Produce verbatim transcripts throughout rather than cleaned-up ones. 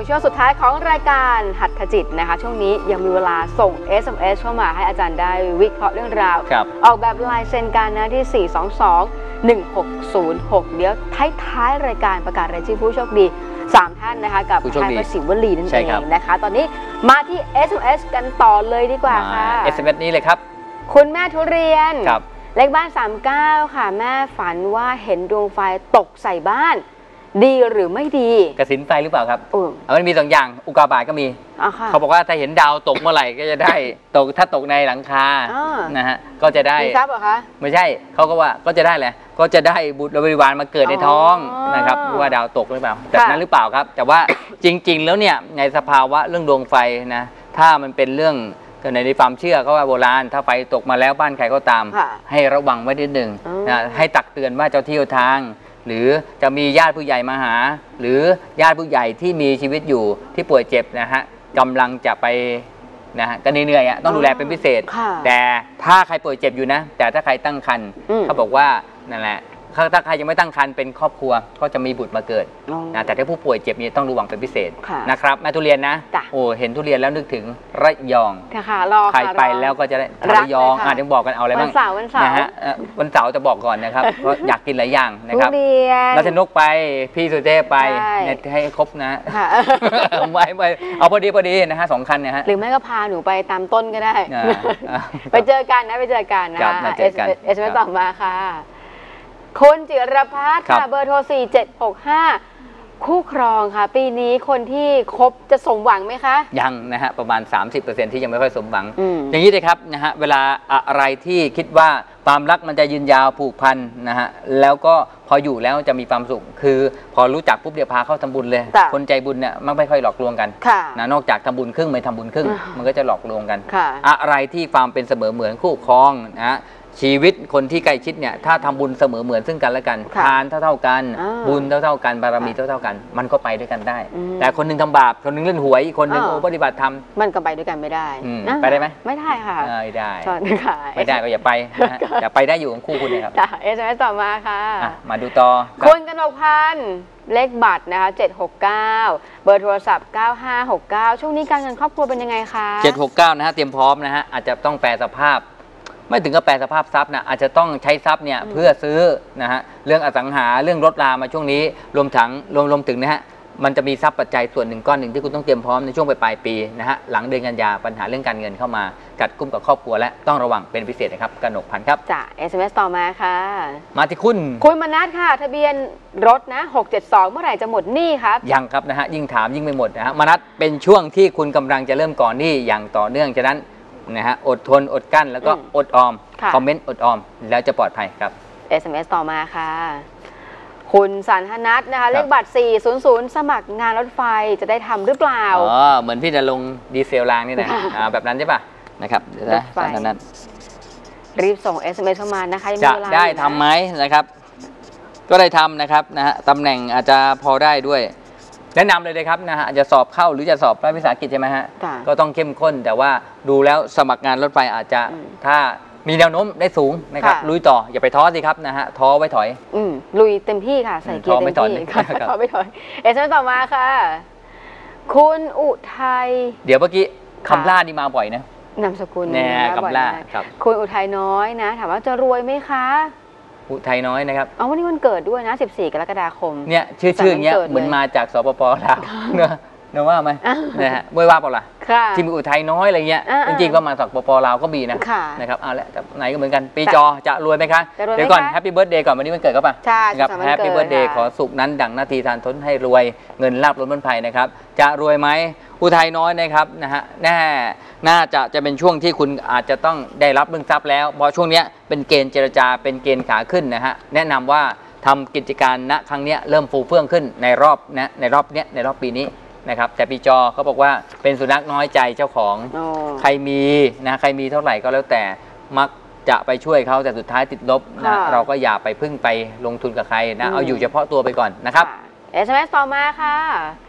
ช่วงสุดท้ายของรายการหัตถจิตนะคะช่วงนี้ยังมีเวลาส่ง เอส เอ็ม เอส เข้ามาให้อาจารย์ได้วิเคราะห์เรื่องราวออกแบบลายเซ็นกันนะที่สี่ สอง สอง หนึ่ง หก ศูนย์ หกเดี๋ยวท้ายๆรายการประกาศรายชื่อผู้โชคดีสามท่านนะคะกับทายประสิวลีนั่นเองนะคะตอนนี้มาที่ เอส เอ็ม เอส กันต่อเลยดีกว่าค่ะเอส เอ็ม เอส นี้เลยครับคุณแม่ทุเรียนเลขบ้านสามสิบเก้าค่ะแม่ฝันว่าเห็นดวงไฟตกใส่บ้านดีหรือไม่ดีกสิณไฟหรือเปล่าครับมันมีสองอย่างอุกาบาตก็มีเขาบอกว่าถ้าเห็นดาวตกเมื่อไหร่ก็จะได้ตกถ้าตกในหลังคานะฮะก็จะได้มีทรัพย์เหรอคะไม่ใช่เขาก็ว่าก็จะได้แหละก็จะได้บุตรบริวารมาเกิดในท้องนะครับว่าดาวตกหรือเปล่าแบบนั้นหรือเปล่าครับแต่ว่าจริงๆแล้วเนี่ยในสภาวะเรื่องดวงไฟนะถ้ามันเป็นเรื่องในความเชื่อเขาว่าโบราณถ้าไฟตกมาแล้วบ้านใครก็ตามให้ระวังไว้นิดหนึ่งนะให้ตักเตือนว่าเจ้าที่เจ้าทางหรือจะมีญาติผู้ใหญ่มาหาหรือญาติผู้ใหญ่ที่มีชีวิตอยู่ที่ป่วยเจ็บนะฮะกำลังจะไปนะฮะก็เหนื่อยๆต้องดูแลเป็นพิเศษแต่ถ้าใครป่วยเจ็บอยู่นะแต่ถ้าใครตั้งครรภ์เขาบอกว่านั่นแหละถ้าใครยังไม่ตั้งครรภ์เป็นครอบครัวก็จะมีบุตรมาเกิดนะแต่ถ้าผู้ป่วยเจ็บนี่ต้องระวังเป็นพิเศษนะครับแม่ทุเรียนนะโอ้เห็นทุเรียนแล้วนึกถึงระยองใครไปแล้วก็จะได้ระยองอ่ะเดี๋ยวบอกกันเอาอะไรบ้างวันเสาร์วันเสาร์นะฮะวันเสาร์จะบอกก่อนนะครับเพราะอยากกินหลายอย่างนะครับรัชนกไปพี่สุเทพไปให้ครบนะไว้ไปเอาพอดีพอดีนะฮะสองคันเนี่ยฮะหรือไม่ก็พาหนูไปตามต้นก็ได้ไปเจอกันนะไปเจอกันนะเอสเอสต่อมาค่ะคุณจิรพัฒน์ค่ะเบอร์โทรสี่ เจ็ด หก ห้าคู่ครองค่ะปีนี้คนที่คบจะสมหวังไหมคะยังนะฮะประมาณ สามสิบเปอร์เซ็นต์ ที่ยังไม่ค่อยสมหวัง อ, อย่างนี้เลยครับนะฮะเวลาอะไรที่คิดว่าความรักมันจะยืนยาวผูกพันนะฮะแล้วก็พออยู่แล้วจะมีความสุขคือพอรู้จักปุ๊บเดี๋ยวพาเข้าทำบุญเลยคนใจบุญเนี่ยมันไม่ค่อยหลอกลวงกันนะนอกจากทำบุญครึ่งไม่ทำบุญครึ่งมันก็จะหลอกลวงกันอะไรที่ความเป็นเสมอเหมือนคู่ครองนะฮะชีวิตคนที่ใกล้ชิดเนี่ยถ้าทำบุญเสมอเหมือนซึ่งกันและกันทานเท่าเท่ากันบุญเท่าเท่ากันบารมีเท่าเท่ากันมันก็ไปด้วยกันได้แต่คนนึงทำบาปคนนึงเล่นหวยอีกคนนึงโอ้ปฏิบัติธรรมมันก็ไปด้วยกันไม่ได้ไปได้ไหมไม่ได้ค่ะไม่ได้ไม่ได้ก็อย่าไปอย่าไปได้อยู่ของคู่คุณเลยครับเอสเอ็มเอสต่อมาค่ะมาดูต่อคุณกนกพันธ์เลขบัตรนะคะเจ็ด หก เก้าเบอร์โทรศัพท์เก้า ห้า หก เก้าช่วงนี้การเงินครอบครัวเป็นยังไงคะเจ็ด หก เก้านะฮะเตรียมพร้อมนะฮะอาจจะต้องแปลสภาพไม่ถึงกับแปลสภาพทรัพย์นะอาจจะต้องใช้ทรัพย์เนี่ยเพื่อซื้อนะฮะเรื่องอสังหาเรื่องรถรามาช่วงนี้รวมถึงรวมรวมถึงนะฮะมันจะมีทรัพย์ปัจจัยส่วนหนึ่งก้อนหนึ่งที่คุณต้องเตรียมพร้อมในช่วงปลายปีนะฮะหลังเดือนกันยาปัญหาเรื่องการเงินเข้ามากัดกุ้มกับครอบครัวและต้องระวังเป็นพิเศษนะครับกนกพันธ์ครับจ้ะ เอส เอ็ม เอส ต่อมาค่ะมาที่คุณคุณมนัสค่ะทะเบียนรถนะหก เจ็ด สองเมื่อไหร่จะหมดหนี้ครับยังครับนะฮะยิ่งถามยิ่งไม่หมดนะฮะมนัสเป็นช่วงที่คุณกำลังจะเริ่มก่อนหนี้อย่างต่อเนื่องฉะนั้นนะฮะอดทนอดกั้นแล้วก็อดออมคอมเมนต์อดออมแล้วจะปลอดภัยครับเอส เอ็ม เอส ต่อมาค่ะคุณสันทนัทนะคะเลขบัตรสี่ ศูนย์ ศูนย์สมัครงานรถไฟจะได้ทำหรือเปล่าอ๋อเหมือนพี่จะลงดีเซลรางนี่นะแบบนั้นใช่ป่ะนะครับสันทนัทรีบส่ง เอส เอ็ม เอส เข้ามานะคะจะได้ทำไหมนะครับก็ได้ทำนะครับนะฮะตำแหน่งอาจจะพอได้ด้วยแนะนำเลยเลยครับนะฮะจะสอบเข้าหรือจะสอบรัฐวิสาหกิจใช่ไหมฮะก็ต้องเข้มข้นแต่ว่าดูแล้วสมัครงานรถไฟอาจจะถ้ามีแนวโน้มได้สูงนะครับลุยต่ออย่าไปท้อสิครับนะฮะท้อไว้ถอยอืมลุยเต็มที่ค่ะใส่เกียร์เต็มที่ท้อไม่ถอยเอสเอ็มต่อมาค่ะคุณอุทัยเดี๋ยวเมื่อกี้คำล่านี่มาบ่อยนะนามสกุลแน่คำล่าครับคุณอุทัยน้อยนะถามว่าจะรวยไหมคะอุทัยน้อยนะครับอ๋อวันนี้วันเกิดด้วยนะสิบสี่กรกฎาคมเนี่ยชื่อชื่ออย่างเงี้ยเหมือนมาจากสปปลาวเนอะเนอะว่าไหมนะฮะไม่ว่าเปล่าล่ะที่มีอุทัยน้อยอะไรเงี้ยจริงๆก็มาจากสปปลาวก็มีนะนะครับเอาละไหนก็เหมือนกันปีจอจะรวยไหมคะเดี๋ยวก่อนแฮปปี้เบิร์ธเดย์ก่อนวันนี้วันเกิดก็ป่ะใช่ครับแฮปปี้เบิร์ธเดย์ขอสุขนั้นดั่งนาทีทานทนให้รวยเงินลาภล้นพ้นภัยนะครับจะรวยไหมอุทัยน้อยนะครับนะฮะแน่น่าจะจะเป็นช่วงที่คุณอาจจะต้องได้รับเรื่องทรัพย์แล้วเพราะช่วงนี้เป็นเกณฑ์เจรจาเป็นเกณฑ์ขาขึ้นนะฮะแนะนำว่าทำกิจการณครั้งนี้เริ่มฟูเฟื่องขึ้นในรอบนะในรอบเนี้ยในรอบปีนี้นะครับแต่ปีจอเขาบอกว่าเป็นสุนัขน้อยใจเจ้าของใครมีนะใครมีเท่าไหร่ก็แล้วแต่มักจะไปช่วยเขาแต่สุดท้ายติดลบนะเราก็อย่าไปพึ่งไปลงทุนกับใครนะเอาอยู่เฉพาะตัวไปก่อนนะครับเอส เอ็ม เอส ต่อมาค่ะ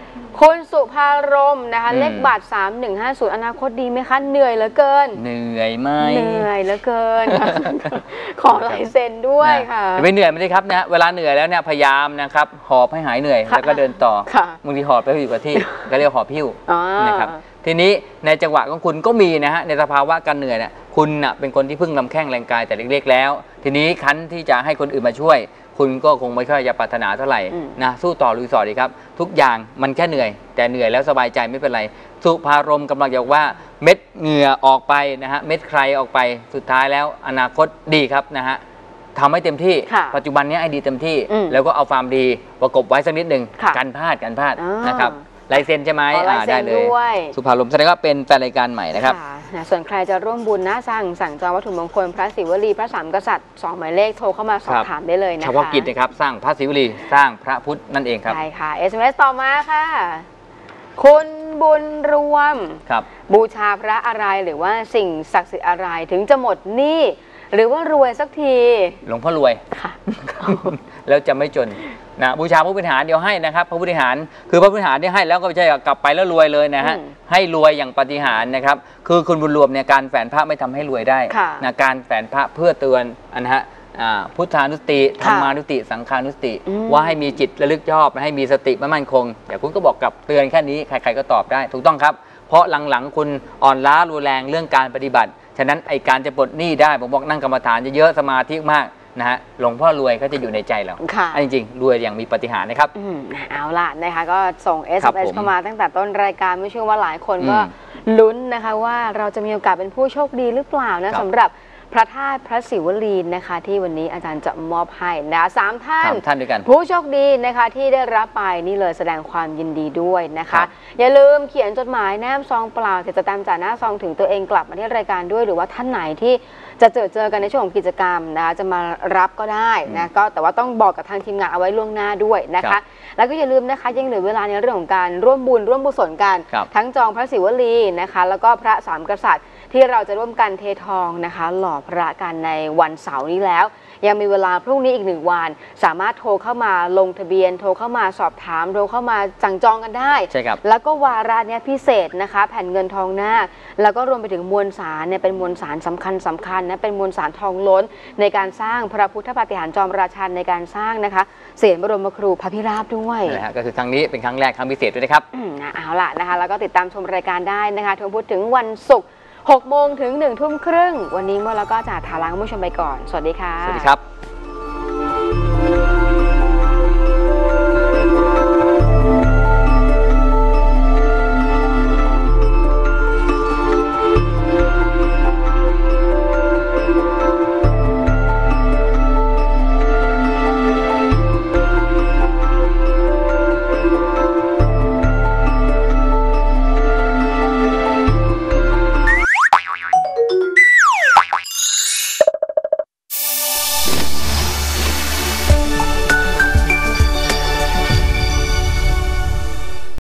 คุณสุภารมณ์นะคะเลขบัตรสามหนึ่งห้าศูนย์อนาคตดีไหมคะเหนื่อยเหลือเกินเหนื่อยไหมเหนื่อยเหลือเกิน ขอลายเซ็นด้วยค่ะไม่เหนื่อยไม่ได้ครับนะเวลาเหนื่อยแล้วเนี่ยพยายามนะครับหอบให้หายเหนื่อยแล้วก็เดินต่อบางทีหอบไปอยู่กับที่ก็เรียกหอบพิ้วนะครับทีนี้ในจังหวะของคุณก็มีนะฮะในสภาวะการเหนื่อยเนี่ยคุณน่ะเป็นคนที่พึ่งลำแข้งแรงกายแต่เล็กๆแล้วทีนี้คันที่จะให้คนอื่นมาช่วยคุณก็คงไม่ค่อยจะปรารถนาเท่าไหร่นะสู้ต่อลุยต่อดีครับทุกอย่างมันแค่เหนื่อยแต่เหนื่อยแล้วสบายใจไม่เป็นไรสุภารมณ์กำลังบอกว่าเม็ดเหงื่อออกไปนะฮะเม็ดใครออกไปสุดท้ายแล้วอนาคตดีครับนะฮะทำให้เต็มที่ปัจจุบันนี้ไอ้ดีเต็มที่แล้วก็เอาความดีประกบไว้สักนิดหนึ่งกันพลาดกันพลาดนะครับลายเซ็นใช่ไหมได้เลยสุภารมณ์แสดงว่าเป็นแฟนรายการใหม่นะครับส่วนใครจะร่วมบุญนะสั่งสั่งจองวัตถุมงคลพระศิวลีพระสามกษัตริย์สองหมายเลขโทรเข้ามาสอบถามได้เลยนะคะเฉพาะกิจนะครับสร้างพระศิวลีสร้างพระพุทธนั่นเองครับใช่ค่ะ เอส เอ็ม เอส ต่อมาค่ะคุณบุญรวมครับบูชาพระอะไรหรือว่าสิ่งศักดิ์สิทธิ์อะไรถึงจะหมดหนี้หรือว่ารวยสักทีหลวงพ่อรวยค่ะแล้วจะไม่จนนะบูชาพระพุทธหารเดียวให้นะครับพระพุทธหารคือพระพุทธหารที่ให้แล้วก็ไม่ใช่กลับไปแล้วรวยเลยนะฮะให้รวยอย่างปาฏิหาริย์นะครับคือคุณบุญรวมเนี่ยการแฝนพระไม่ทำให้รวยได้นะการแฝนพระเพื่อเตือนอันนะฮะพุทธานุสติธรรมานุสติสังฆานุสติว่าให้มีจิตระลึกชอบให้มีสติมั่นคงแต่คุณก็บอกกับเตือนแค่นี้ใครๆก็ตอบได้ถูกต้องครับเพราะหลังๆคุณอ่อนล้ารุนแรงเรื่องการปฏิบัติฉะนั้นไอการจะปลดหนี้ได้ผมบอกนั่งกรรมฐานเยอะๆสมาธิมากนะฮะหลวงพ่อรวยก็จะอยู่ในใจเราจริงๆรวยอย่างมีปาฏิหาริย์นะครับเอาล่ะนะคะก็ส่ง เอส เอ็ม เอส เข้ามาตั้งแต่ต้นรายการไม่เชื่อว่าหลายคนก็ลุ้นนะคะว่าเราจะมีโอกาสเป็นผู้โชคดีหรือเปล่านะสำหรับพระธาตุพระศิวลีนะคะที่วันนี้อาจารย์จะมอบให้นะสามท่านท่านด้วยกันผู้โชคดีนะคะที่ได้รับไปนี่เลยแสดงความยินดีด้วยนะคะอย่าลืมเขียนจดหมายแนบซองเปล่าจะตามจากหน้าซองถึงตัวเองกลับมาที่รายการด้วยหรือว่าท่านไหนที่จะเจอเจอกันในช่วงของกิจกรรมนะคะจะมารับก็ได้นะก็แต่ว่าต้องบอกกับทางทีมงานเอาไว้ล่วงหน้าด้วยนะคะแล้วก็อย่าลืมนะคะยังเหลือเวลาในเรื่องของการร่วมบุญร่วมกุศลกันทั้งจองพระศิวลีนะคะแล้วก็พระสามกษัตริย์ที่เราจะร่วมกันเททองนะคะหล่อพระกันในวันเสาร์นี้แล้วยังมีเวลาพรุ่งนี้อีกหนึ่งวันสามารถโทรเข้ามาลงทะเบียนโทรเข้ามาสอบถามโทรเข้ามาสั่งจองกันได้ใช่ครับแล้วก็วาระเนี้ยพิเศษนะคะแผ่นเงินทองนาคแล้วก็รวมไปถึงมวลสารเนี่ยเป็นมวลสารสำคัญสำคัญนะเป็นมวลสารทองล้นในการสร้างพระพุทธปาฏิหาริย์จอมราชันในการสร้างนะคะเสียรบรมครูพระพิราบด้วยนะฮะก็คือครั้งนี้เป็นครั้งแรกครั้งพิเศษด้วยนะครับอืมเอาล่ะนะคะแล้วก็ติดตามชมรายการได้นะคะทวงพูดถึงวันศุกร์หกโมงถึงหนึ่งทุ่มครึ่งวันนี้เมื่อเราก็จะถาล้างผู้ชมไปก่อนสวัสดีค่ะสวัสดีครับ